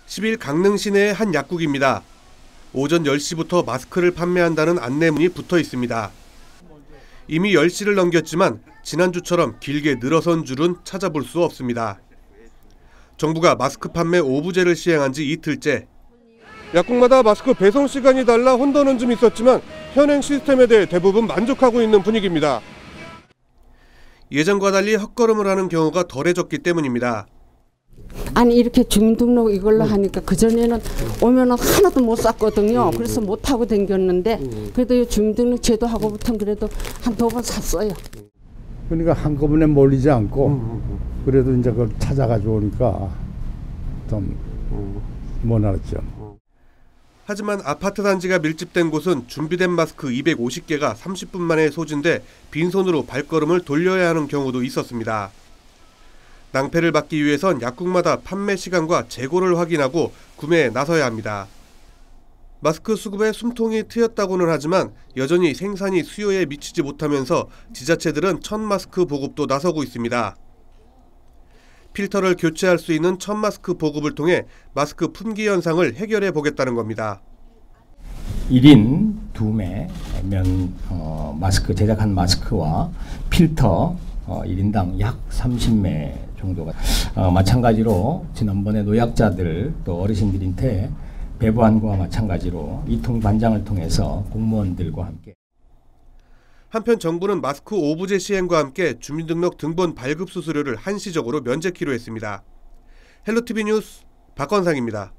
10일 강릉 시내의 한 약국입니다. 오전 10시부터 마스크를 판매한다는 안내문이 붙어 있습니다. 이미 10시를 넘겼지만 지난주처럼 길게 늘어선 줄은 찾아볼 수 없습니다. 정부가 마스크 판매 오부제를 시행한 지 이틀째. 약국마다 마스크 배송 시간이 달라 혼돈은 좀 있었지만 현행 시스템에 대해 대부분 만족하고 있는 분위기입니다. 예전과 달리 헛걸음을 하는 경우가 덜해졌기 때문입니다. 아니 이렇게 주민등록 이걸로 하니까 그전에는 오면은 하나도 못 샀거든요. 그래서 못 하고 댕겼는데 그래도 주민등록 제도하고부터는 그래도 한 2번 샀어요. 그러니까 한꺼번에 몰리지 않고 그래도 이제 그걸 찾아가지고 오니까 좀 원활했죠. 하지만 아파트 단지가 밀집된 곳은 준비된 마스크 250개가 30분 만에 소진돼 빈손으로 발걸음을 돌려야 하는 경우도 있었습니다. 낭패를 막기 위해선 약국마다 판매 시간과 재고를 확인하고 구매에 나서야 합니다. 마스크 수급에 숨통이 트였다고는 하지만 여전히 생산이 수요에 미치지 못하면서 지자체들은 천 마스크 보급도 나서고 있습니다. 필터를 교체할 수 있는 천 마스크 보급을 통해 마스크 품귀 현상을 해결해 보겠다는 겁니다. 1인 2매 마스크 제작한 마스크와 필터 1인당 약 30매 정도가 마찬가지로 지난번에 노약자들 또 어르신들한테 배부한 거와 마찬가지로 이통 반장을 통해서 공무원들과 함께. 한편 정부는 마스크 오부제 시행과 함께 주민등록 등본 발급 수수료를 한시적으로 면제키로 했습니다. 헬로티비 뉴스 박건상입니다.